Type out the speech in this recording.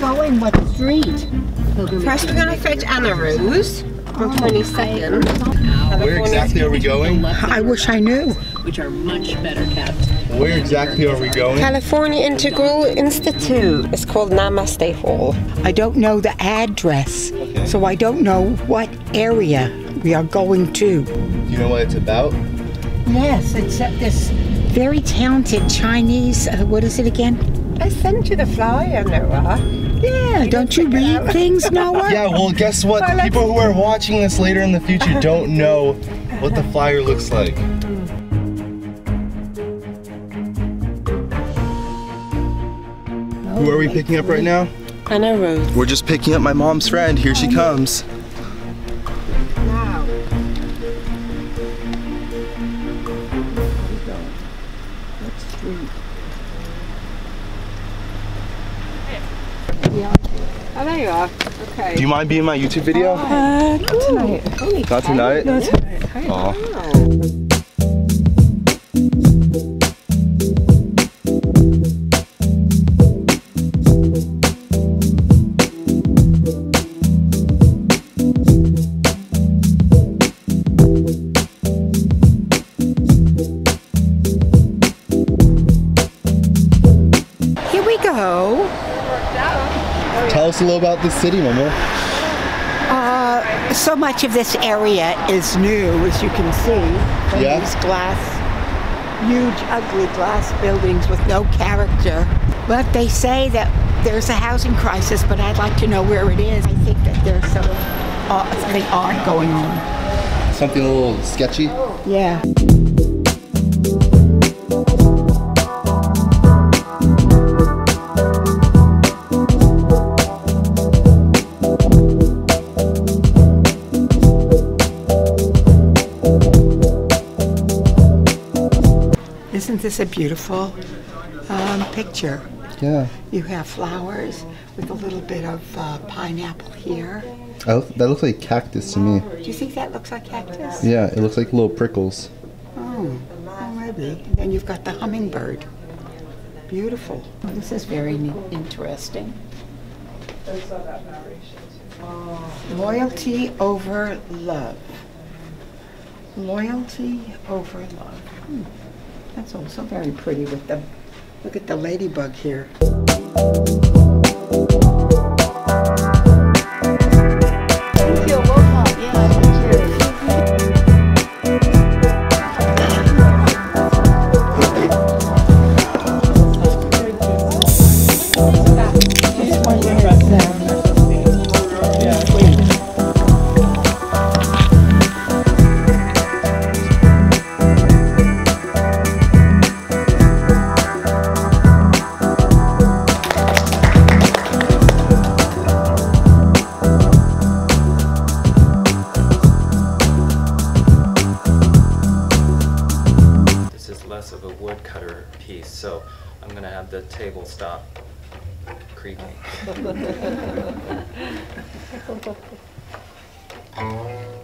going? What street? First we're gonna fetch Anna Rose on 22nd. Where exactly are we going? I wish I knew. Which are much better kept. Where exactly are we going? California Integral Institute. It's called Namaste Hall. I don't know the address, so I don't know what area we are going to. Do you know what it's about? Yes, it's this very talented Chinese, what is it again? I sent you the flyer, Noah. Yeah, don't you read things, Noah? Yeah, well, guess what? The people who are watching this later in the future don't know what the flyer looks like. Who are we picking up right now? Anna Rose. We're just picking up my mom's friend. Here she comes. Wow. Oh, there you are. Okay. Do you mind being in my YouTube video? Not tonight. Not tonight? Not tonight. Aw. Here we go. Tell us a little about this city, Mama. So much of this area is new, as you can see. From Yeah. These huge, ugly glass buildings with no character. But they say that there's a housing crisis, but I'd like to know where it is. I think that there's something odd going on. Something a little sketchy? Yeah. Isn't this a beautiful picture? Yeah. You have flowers with a little bit of pineapple here. That looks like cactus to me. Do you think that looks like cactus? Yeah, it looks like little prickles. Oh, maybe. And then you've got the hummingbird. Beautiful. This is very interesting. Loyalty over love. Loyalty over love. That's also very pretty with the, look at the ladybug here. Thank you, welcome. Yeah, thank you. Of a woodcutter piece, so I'm going to have the table stop creaking.